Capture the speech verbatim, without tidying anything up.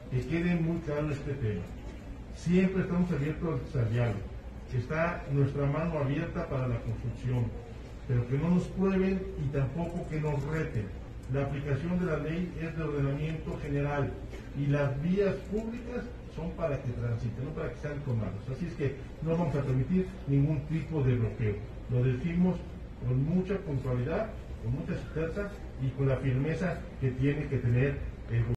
que quede muy claro este tema. Siempre estamos abiertos al diálogo. Está nuestra mano abierta para la construcción, pero que no nos prueben y tampoco que nos reten. La aplicación de la ley es de ordenamiento general y las vías públicas son para que transiten, no para que sean tomadas. Así es que no vamos a permitir ningún tipo de bloqueo. Lo decimos con mucha puntualidad, con mucha certeza y con la firmeza que tiene que tener el gobierno.